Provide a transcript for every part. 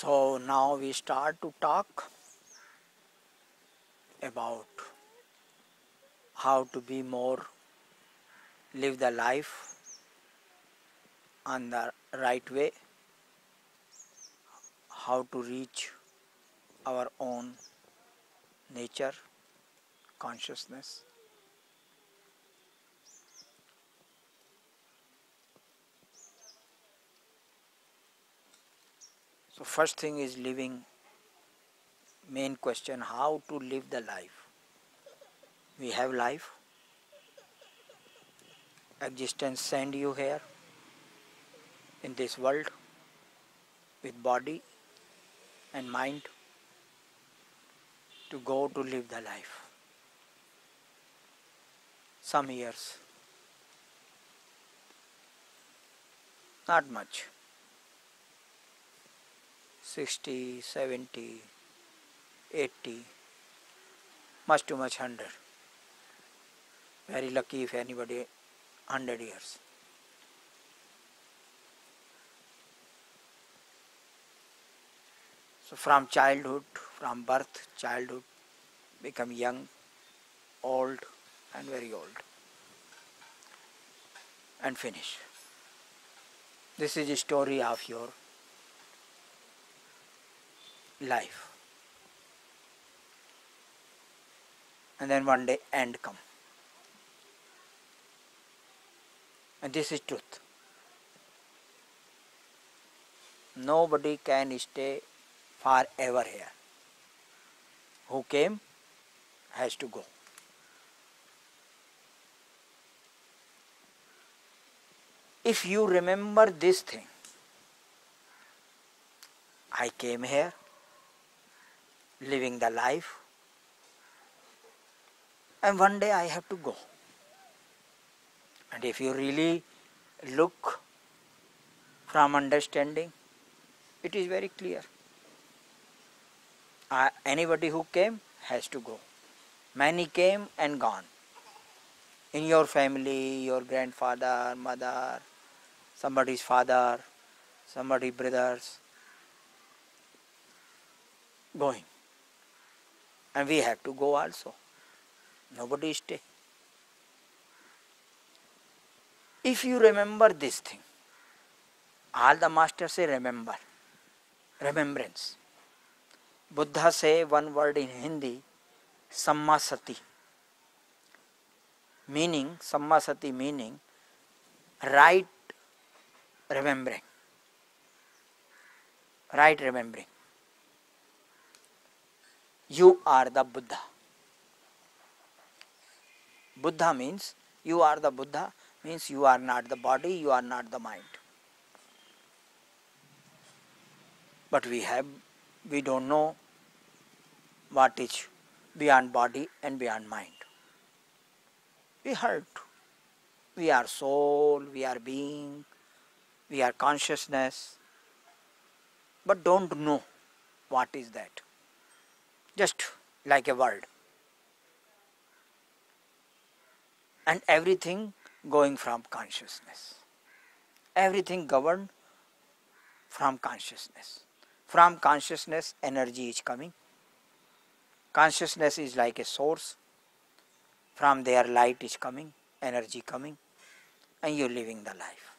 So now we start to talk about how to be more, live the life on the right way, how to reach our own nature, consciousness. So first thing is living, main question, how to live the life. We have life, existence send you here in this world with body and mind to go to live the life. Some years, not much, 60, 70, 80, much too much 100. Very lucky if anybody 100 years. So from childhood, from birth, childhood, become young, old and very old and finish. This is the story of your life. And then one day end come. And this is truth. Nobody can stay forever here. Who came has to go. If you remember this thing, I came here, living the life, and one day I have to go. And if you really look from understanding, it is very clear. Anybody who came has to go. Many came and gone. In your family, your grandfather, mother, somebody's father, somebody's brothers, going. And we have to go also. Nobody stay. If you remember this thing, all the masters say remember, remembrance. Buddha say one word in Hindi, sammasati. Meaning, sammasati meaning, right remembering. Right remembering. You are the Buddha. Buddha means you are the Buddha, means you are not the body, you are not the mind. But we don't know what is beyond body and beyond mind. We heard. We are soul, we are being, we are consciousness, but don't know what is that. Just like a word. And everything going from consciousness. Everything governed from consciousness. From consciousness, energy is coming. Consciousness is like a source. From there, light is coming, energy coming, and you're living the life.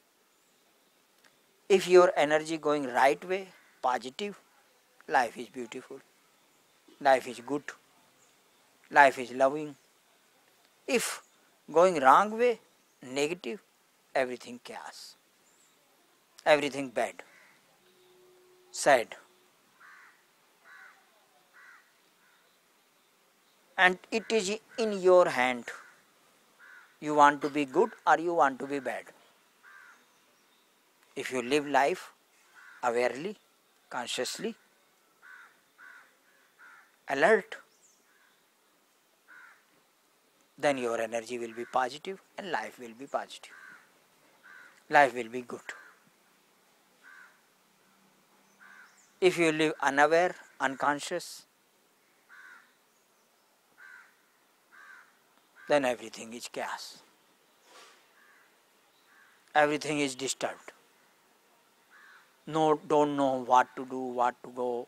If your energy going right way, positive, life is beautiful. Life is good. Life is loving. If going wrong way, negative, everything chaos. Everything bad. Sad. And it is in your hand. You want to be good or you want to be bad. If you live life awarely, consciously, alert, then your energy will be positive and life will be positive. Life will be good. If you live unaware, unconscious, then everything is chaos. Everything is disturbed. no, don't know what to do, what to go,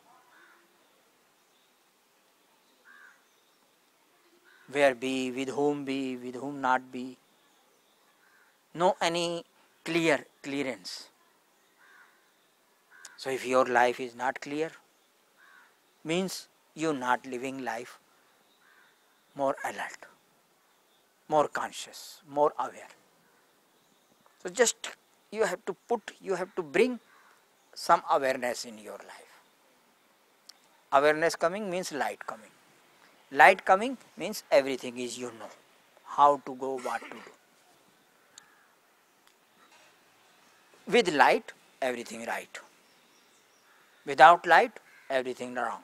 where be, with whom not be. No any clearance. So if your life is not clear, means you not living life more alert, more conscious, more aware. So just you have to bring some awareness in your life. Awareness coming means light coming. Light coming means everything is you know, how to go, what to do. With light, everything right. Without light, everything wrong.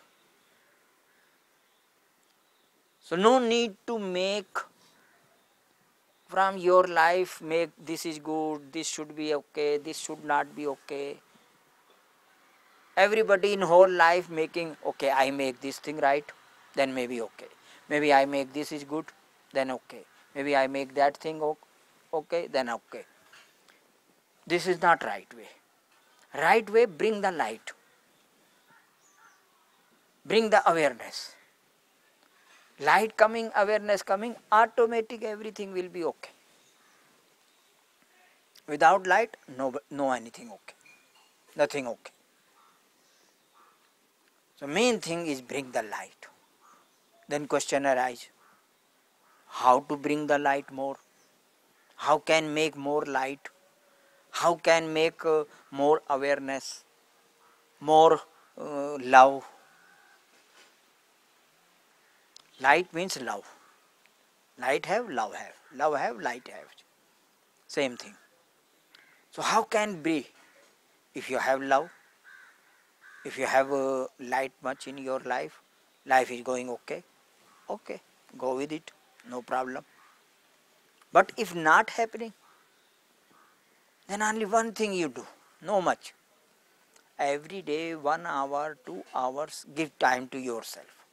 So no need to make from your life, make this is good, this should be okay, this should not be okay. Everybody in whole life making, okay, I make this thing right, then maybe okay. Maybe I make this is good, then okay. Maybe I make that thing okay, then okay. This is not right way. Right way, bring the light. Bring the awareness. Light coming, awareness coming, automatic everything will be okay. Without light, no anything okay. Nothing okay. So main thing is bring the light. Then question arise. How to bring the light more? How can make more light? How can make more awareness? More love? Light means love. Light have, love have. Love have, light have. Same thing. So how can be? If you have love, if you have light much in your life is going okay. Okay, go with it, no problem. But if not happening, then only one thing you do, no much. Every day 1 hour, 2 hours, give time to yourself.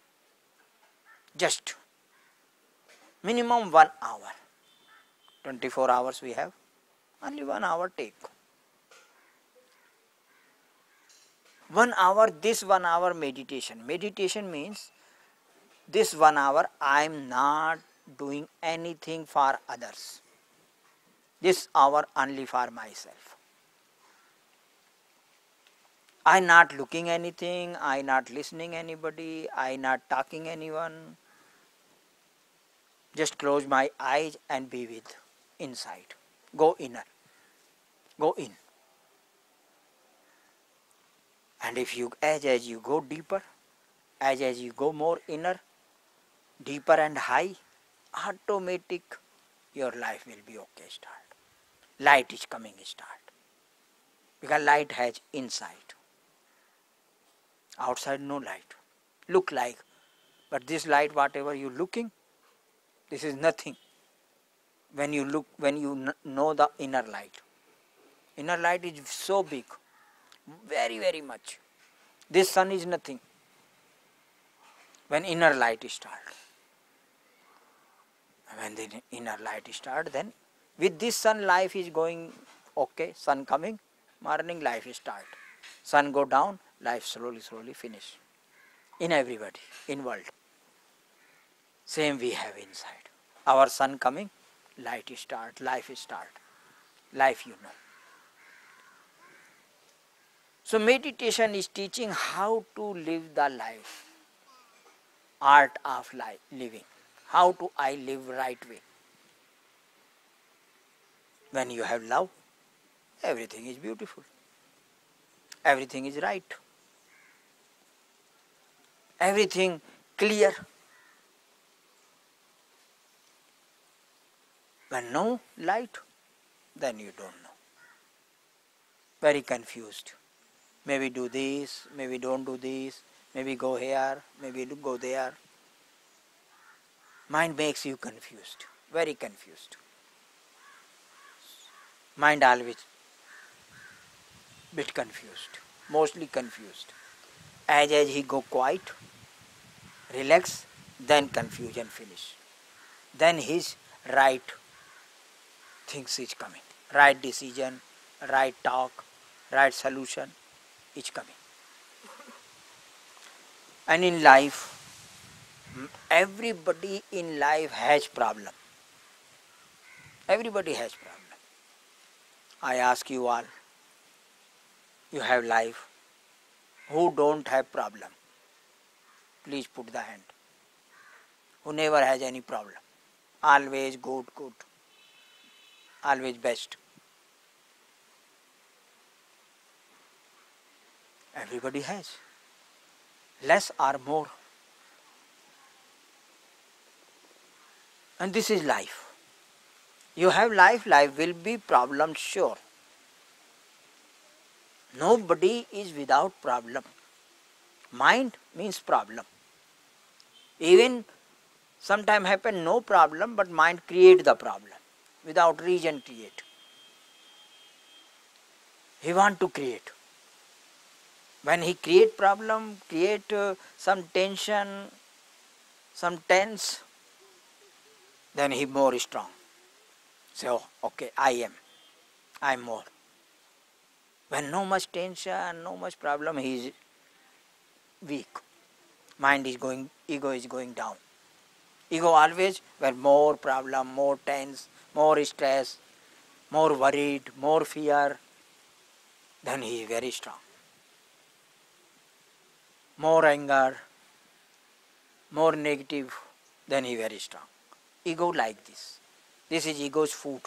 Just minimum 1 hour. 24 hours we have, only 1 hour take. 1 hour, this 1 hour meditation. Meditation means this 1 hour I am not doing anything for others. This hour only for myself. I not looking anything, I not listening anybody, I not talking anyone. Just close my eyes and be with inside. Go inner. Go in. And if you as you go deeper, as you go more inner, deeper and high, automatic your life will be okay start. Light is coming start. Because light has inside. Outside no light. Look like. But this light, whatever you looking, this is nothing. When you look, when you know the inner light. Inner light is so big. Very, very much. This sun is nothing. When inner light start. When the inner light start, then with this sun life is going okay. Sun coming, morning life start. Sun go down, life slowly finish. In everybody, in world. Same we have inside. Our sun coming, light start, life start. Life you know. So meditation is teaching how to live the life. Art of life, living. How to I live right way. When you have love, everything is beautiful. Everything is right. Everything clear. When no light, then you don't know. Very confused. Maybe do this, maybe don't do this, maybe go here, maybe go there. Mind makes you confused, very confused. Mind always bit confused, mostly confused. As he go quiet, relax, then confusion finish. Then his right things is coming, right decision, right talk, right solution is coming. And in life, everybody in life has problem. Everybody has problem. I ask you all, you have life. Who don't have problem? Please put the hand. Who never has any problem? Always good, good. Always best. Everybody has. Less or more. And this is life. You have life, life will be problem sure. Nobody is without problem. Mind means problem. Even sometime happen no problem, but mind create the problem. Without reason create. He want to create. When he create problem, create some tension, some tense, then he more strong. So, okay, I am more. When no much tension, no much problem, he is weak. Mind is going, ego is going down. Ego always where more problem, more tense, more stress, more worried, more fear, then he is very strong. More anger, more negative, then he is very strong. Ego like this. This is ego's food.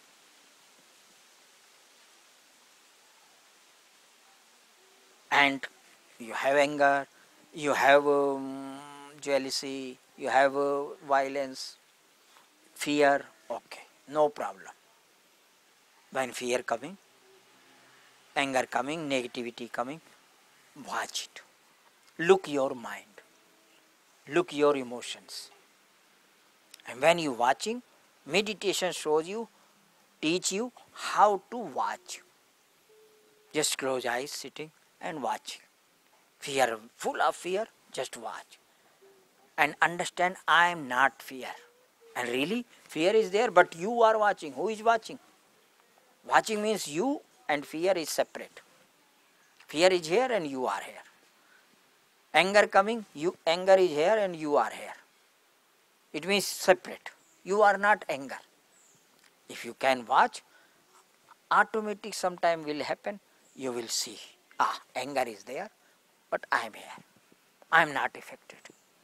And you have anger, you have jealousy, you have violence, fear, okay, no problem. When fear coming, anger coming, negativity coming, watch it. Look your mind, look your emotions. And when you watching, meditation shows you, teach you how to watch. Just close eyes, sitting and watching. Fear, full of fear, just watch. And understand I am not fear. And really, fear is there, but you are watching. Who is watching? Watching means you and fear is separate. Fear is here and you are here. Anger coming, anger is here and you are here. It means separate. You are not anger. If you can watch, automatic sometime will happen. You will see, anger is there, but I am here. I am not affected.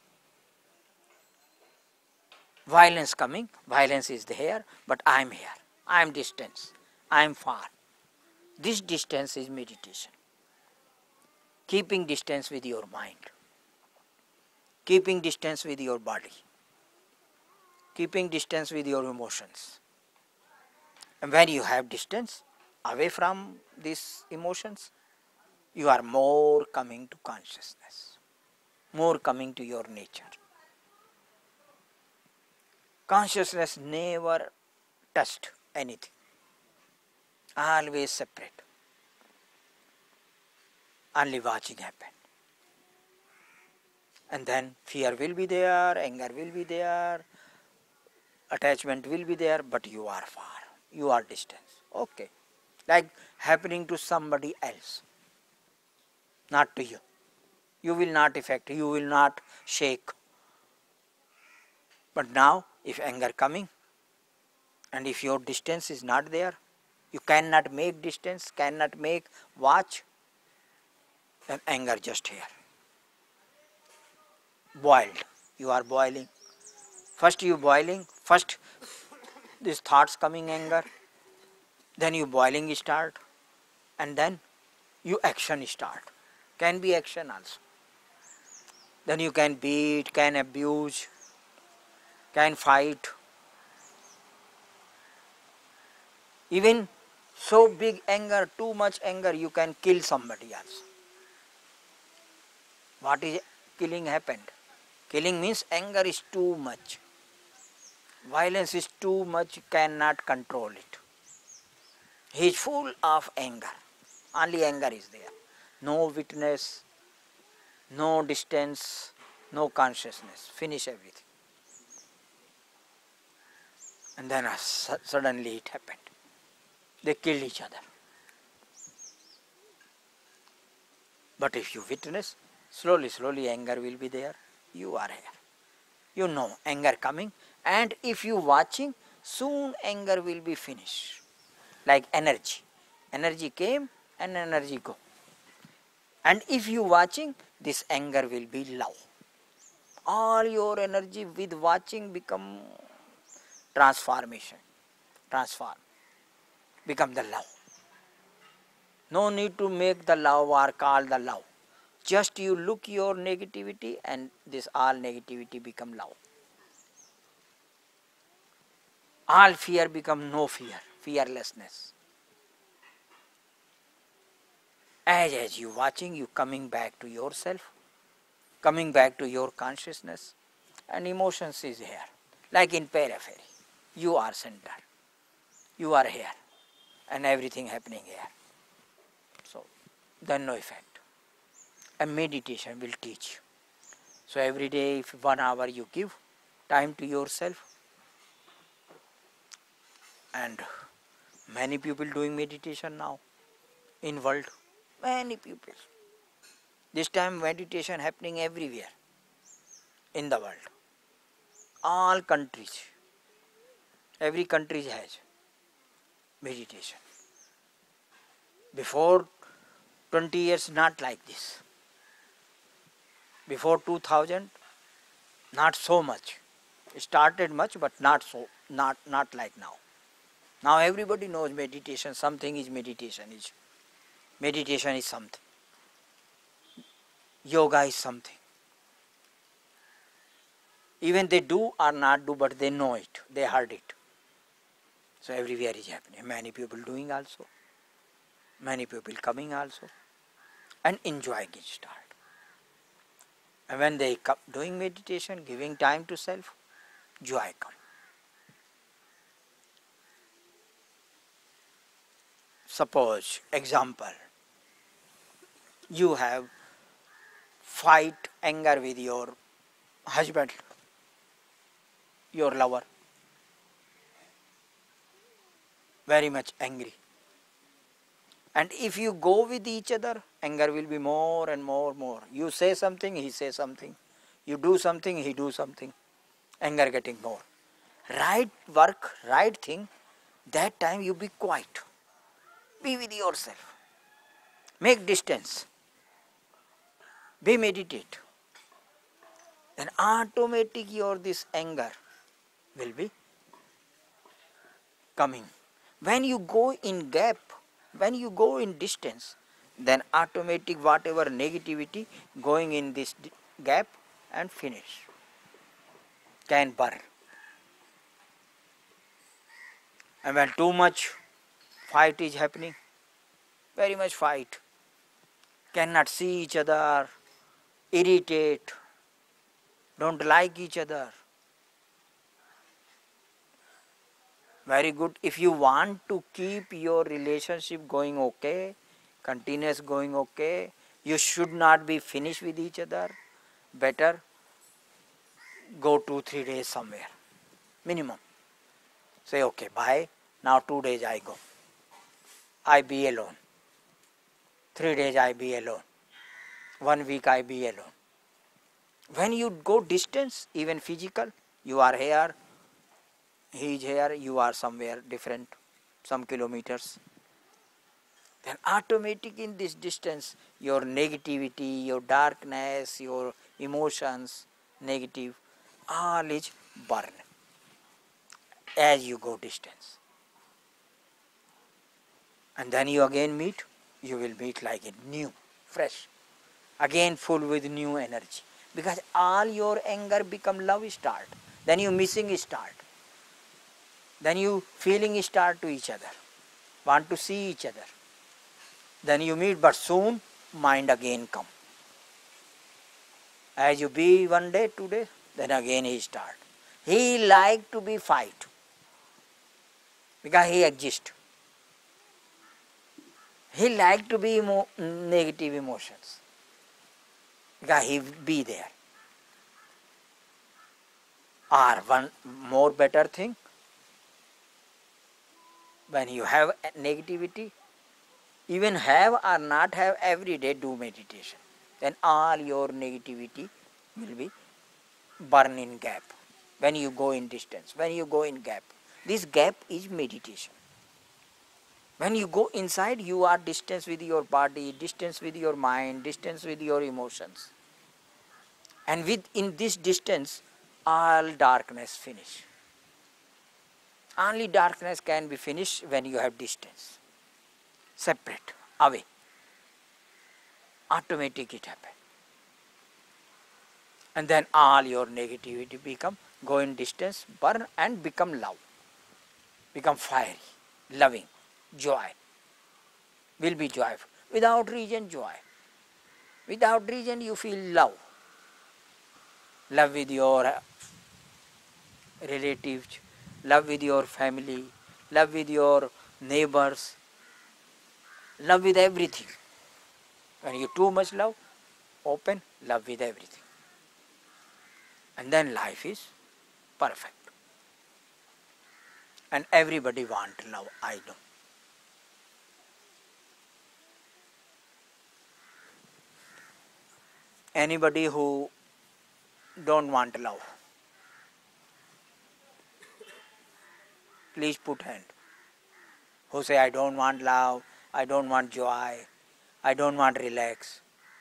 Violence coming, violence is there, but I am here. I am distance. I am far. This distance is meditation. Keeping distance with your mind. Keeping distance with your body. Keeping distance with your emotions. And when you have distance away from these emotions, you are more coming to consciousness. More coming to your nature. Consciousness never touched anything. Always separate. Only watching happen. And then fear will be there, anger will be there, attachment will be there, but you are far. You are distant. Okay. Like happening to somebody else. Not to you. You will not affect, you will not shake. But now, if anger coming, and if your distance is not there, you cannot make distance, cannot make watch, then anger just here. Boiled. You are boiling. First you boiling, first these thoughts coming anger, then you boiling start, and then you action start. Can be action also. Then you can beat, can abuse, can fight. Even so big anger, too much anger, you can kill somebody else. What is killing happened? Killing means anger is too much. Violence is too much, you cannot control it. He is full of anger. Only anger is there. No witness, no distance, no consciousness. Finish everything. And then suddenly it happened. They killed each other. But if you witness, slowly, slowly anger will be there. You are here. You know anger coming, and if you watching, soon anger will be finished. Like energy. Energy came and energy go. And if you watching, this anger will be love. All your energy with watching become transformation. Transform. Become the love. No need to make the love or call the love. Just you look your negativity and this all negativity become love. All fear become no fear, fearlessness. As you watching, you coming back to yourself, coming back to your consciousness, and emotions is here. Like in periphery, you are center, you are here, and everything happening here. So, then no effect. And meditation will teach. So every day, if 1 hour you give time to yourself, and many people doing meditation now in world, many people. This time meditation happening everywhere in the world. All countries, every country has meditation. Before 20 years not like this. Before 2000 not so much. It started much but not so, not like now. Now everybody knows meditation, something is meditation is. Meditation is something. Yoga is something. Even they do or not do, but they know it, they heard it. So everywhere is happening. Many people doing also. Many people coming also. And enjoying it start. And when they come doing meditation, giving time to self, joy come. Suppose, example, you have fight, anger with your husband, your lover, very much angry. And if you go with each other, anger will be more and more. You say something, he says something. You do something, he do something. Anger getting more. Right work, right thing, that time you be quiet. Be with yourself. Make distance. Be meditate. Then automatic your this anger will be coming. When you go in gap, when you go in distance, then automatic whatever negativity going in this gap and finish. Can burn. And when too much fight is happening, very much fight, cannot see each other, irritate, don't like each other. Very good. If you want to keep your relationship going okay, continuous going okay, you should not be finished with each other. Better go 2-3 days somewhere, minimum. Say, okay, bye. Now 2 days I go. I be alone. 3 days I be alone. 1 week I be alone. When you go distance, even physical, you are here, he is here, you are somewhere different, some kilometers. Then automatic in this distance, your negativity, your darkness, your emotions, negative, all is burn as you go distance. And then you again meet, you will meet like a new, fresh, again full with new energy. Because all your anger become love start. Then you missing start. Then you feeling start to each other. Want to see each other. Then you meet, but soon mind again come. As you be 1 day, 2 days, then again he start. He like to be fight. Because he exist. He like to be negative emotions. Because he be there. Or one more better thing, when you have negativity, even have or not have, every day do meditation. Then all your negativity will be burn in gap. When you go in distance, when you go in gap, this gap is meditation. When you go inside, you are distance with your body, distance with your mind, distance with your emotions. And within this distance, all darkness finish. Only darkness can be finished when you have distance. Separate, away. Automatic it happen. And then all your negativity go in distance, burn and become love. Become fiery, loving, joy. Will be joyful. Without reason, joy. Without reason, you feel love. Love with your relatives, love with your family, love with your neighbors, love with everything. When you too much love, open, love with everything. And then life is perfect. And everybody want love, I know. Anybody who don't want love, please put hand. Who say, I don't want love, I don't want joy, I don't want relax.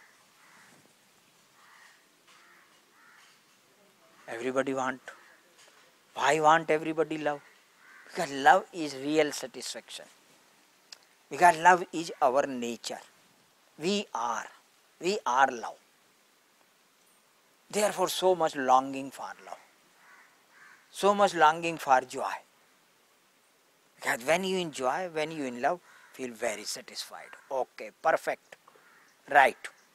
Everybody want. Why want everybody love? Because love is real satisfaction. Because love is our nature. We are love. Therefore, so much longing for love. So much longing for joy. Because when you enjoy, when you in love, feel very satisfied. Okay, perfect, right.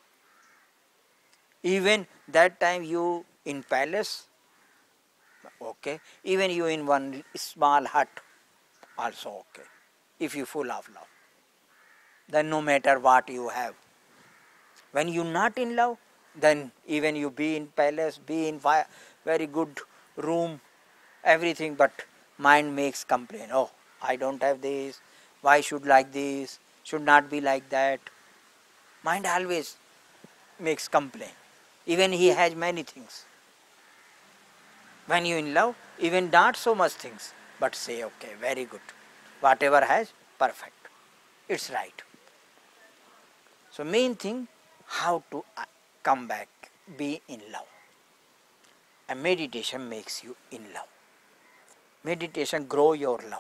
Even that time you in palace, okay. Even you in one small hut, also okay. If you full of love, then no matter what you have. When you not in love, then even you be in palace, be in very good room, everything, but mind makes complaint. Oh, I don't have this, why should like this, should not be like that. Mind always makes complaint. Even he has many things. When you in love, even not so much things, but say, okay, very good. Whatever has, perfect. It's right. So main thing, how to come back, be in love. And meditation makes you in love. Meditation grow your love.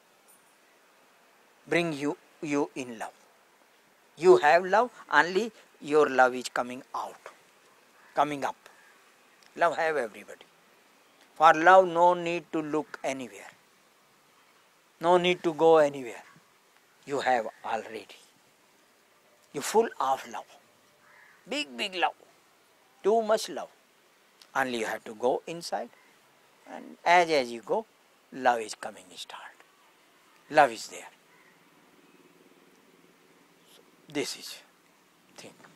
Bring you in love. You have love, only your love is coming out, coming up. Love have everybody. For love, no need to look anywhere. No need to go anywhere. You have already. You full of love. Big, big love. Too much love. Only you have to go inside. And as you go, love is coming start. Love is there. So this is thing.